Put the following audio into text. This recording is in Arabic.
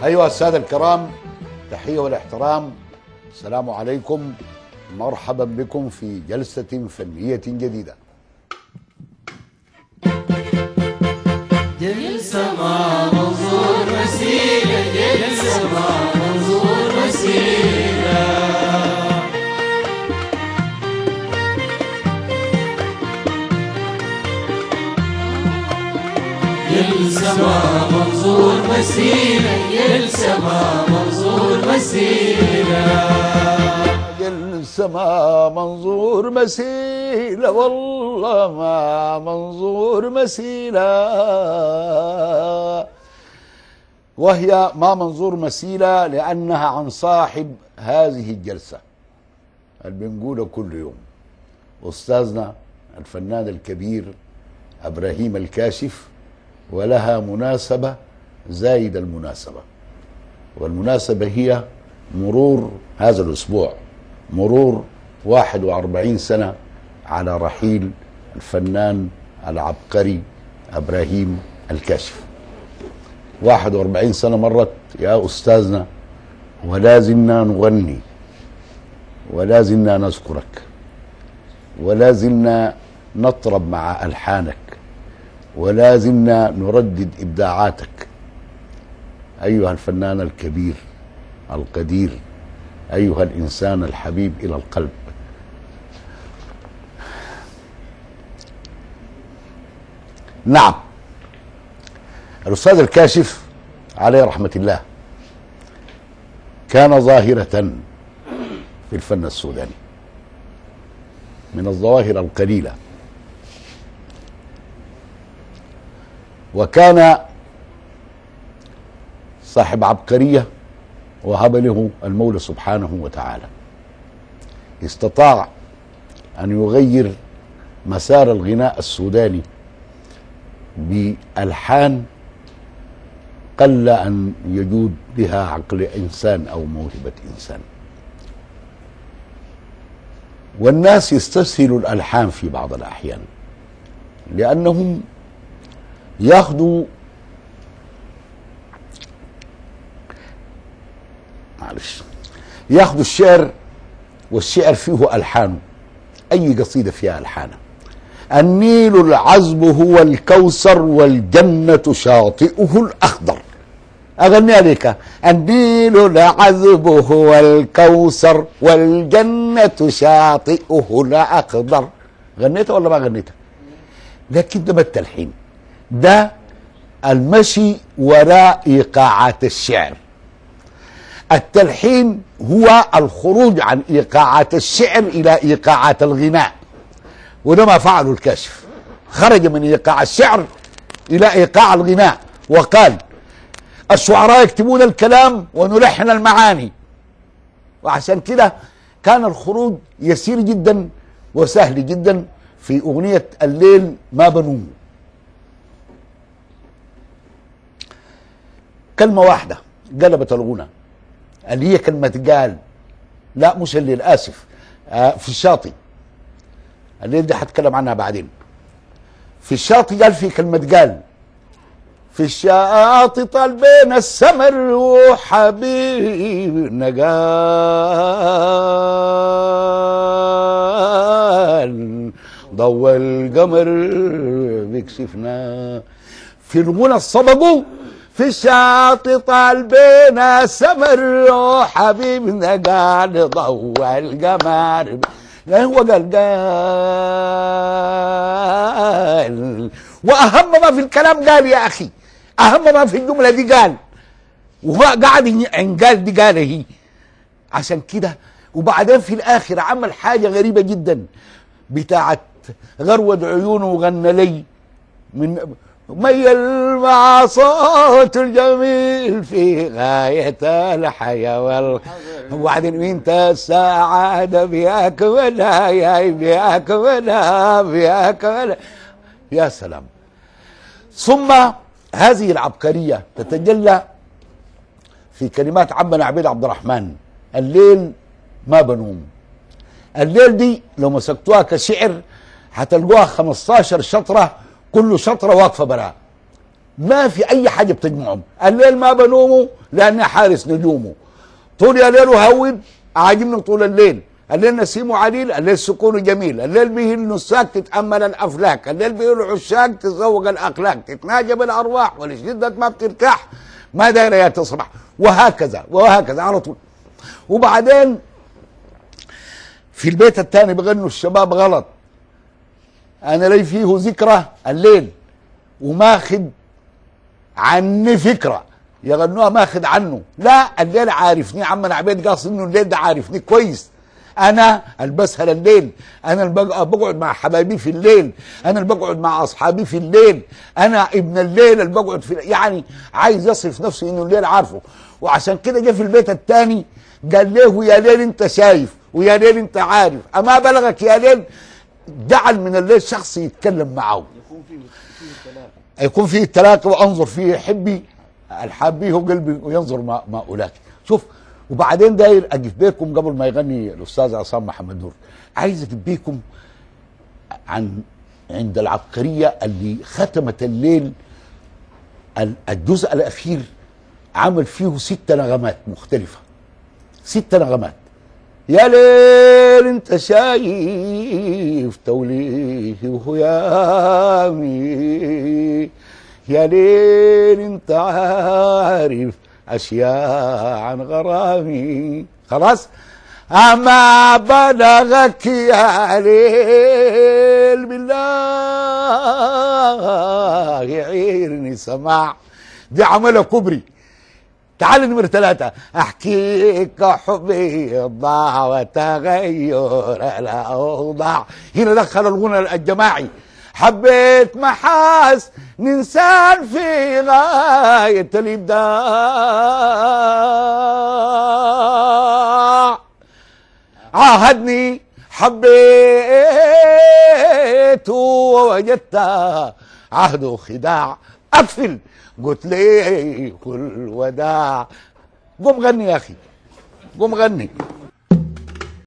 أيها السادة الكرام، تحية والاحترام، السلام عليكم، مرحبا بكم في جلسة فنية جديدة. جلسة مع منظور وسيلة، جلسة مع منظور وسيلة، جلسة مع منظور وسيلة، جلسة مع منظور وسيلة، جلسة مع منظور مسيلة، والله مع منظور مسيلة، وهي ما منظور مسيلة لأنها عن صاحب هذه الجلسة اللي بنقولها كل يوم، أستاذنا الفنان الكبير إبراهيم الكاشف، ولها مناسبة زايد المناسبة، والمناسبة هي مرور هذا الأسبوع، مرور 41 سنة على رحيل الفنان العبقري إبراهيم الكاشف. 41 سنة مرت يا أستاذنا، ولا زلنا نغني، ولا زلنا نذكرك، ولا زلنا نطرب مع ألحانك، ولا زلنا نردد إبداعاتك أيها الفنان الكبير القدير، أيها الإنسان الحبيب إلى القلب. نعم، الأستاذ الكاشف عليه رحمة الله كان ظاهرة في الفن السوداني من الظواهر القليلة، وكان صاحب عبقرية وهب له المولى سبحانه وتعالى، استطاع أن يغير مسار الغناء السوداني بألحان قل أن يجود بها عقل إنسان أو موهبة إنسان، والناس يستسهلوا الألحان في بعض الأحيان لأنهم ياخذوا الشعر، والشعر فيه ألحانه، أي قصيدة فيها ألحانه. النيل العذب هو الكوثر والجنة شاطئه الأخضر، أغني عليك. النيل العذب هو الكوثر والجنة شاطئه الأخضر. غنيتها ولا ما غنيتها؟ لكن ده التلحين، ده المشي وراء إيقاعات الشعر. التلحين هو الخروج عن إيقاعات الشعر إلى إيقاعات الغناء، وده ما فعله الكاشف، خرج من إيقاع الشعر إلى إيقاع الغناء، وقال الشعراء يكتبون الكلام ونلحن المعاني. وعشان كده كان الخروج يسير جدا وسهل جدا في أغنية الليل ما بنوم. كلمة واحدة قلبت الغنى، اللي هي كلمة قال، لا مش الليل، آسف، في الشاطئ. الليل دي هتكلم عنها بعدين. في الشاطئ قال في كلمة قال، في الشاطئ طالبين السمر وحبيبنا قال ضوى القمر بيكشفنا. في الغنى الصبغوا في الشاطئ طالبين السمر وحبيبنا قال ضوى القمر. لا هو قال واهم ما في الكلام قال يا اخي، اهم ما في الجمله دي قال، وهو قاعد عن قال دي قال هي. عشان كده وبعدين في الاخر عمل حاجه غريبه جدا بتاعت غرود عيونه وغنى لي من ميل مع صوت الجميل في غاية الحياة وبعدين انت السعادة بياك ولا يا بياك ولا بياك ولا. يا سلام. ثم هذه العبقرية تتجلى في كلمات عمنا عبيد عبد الرحمن، الليل ما بنوم. الليل دي لو مسكتوها كشعر هتلقوها 15 شطرة، كل شطرة واقفة براها. ما في اي حاجه بتجمعهم. الليل ما بنومه لاني حارس نجومه، طول يا ليل وهود عاجبني طول الليل. الليل نسيمه عليل، الليل سكونه جميل، الليل به النساك تتامل الافلاك، الليل به العشاق تتذوق الاخلاق، تتناجى بالارواح ولشدة ما بترتاح ما دايره يا تصبح، وهكذا وهكذا على طول. وبعدين في البيت الثاني بغنوا الشباب غلط، انا لي فيه ذكرى الليل وماخد عني فكره، يغنوها ماخد عنه. لا، الليل عارفني، عم عبيد قاصد انه الليل ده عارفني كويس. انا اللي بسهر الليل، انا اللي بقعد مع حبايبي في الليل، انا اللي بقعد مع اصحابي في الليل، انا ابن الليل اللي بقعد في، يعني عايز يصف نفسه انه الليل عارفه. وعشان كده جه في البيت الثاني قال له ويا ليل انت شايف ويا ليل انت عارف، اما بلغك يا ليل جعل من الليل شخص يتكلم معه، يكون فيه التلاقي وانظر فيه حبي الحابيه قلبي وينظر ما اولاك. شوف، وبعدين داير اجيب بيكم قبل ما يغني الاستاذ عصام محمد نور، عايز اجيب بيكم عند العبقريه اللي ختمت الليل الجزء الاخير، عمل فيه 6 نغمات مختلفه، 6 نغمات. يا ليل انت شايف توليه وهيامي، يا ليل انت عارف اشياء عن غرامي. خلاص، اما بلغك يا ليل بالله يعيرني سماع. دي عملها كبري. تعال نمرة 3، احكيك حبي ضاع وتغير الاوضاع. هنا دخل الغنى الجماعي، حبيت محاس انسان في غاية الابداع، عاهدني حبيت ووجدت عهده خداع، اقفل قلت ليه كل وداع. قوم غني يا اخي، قوم غني.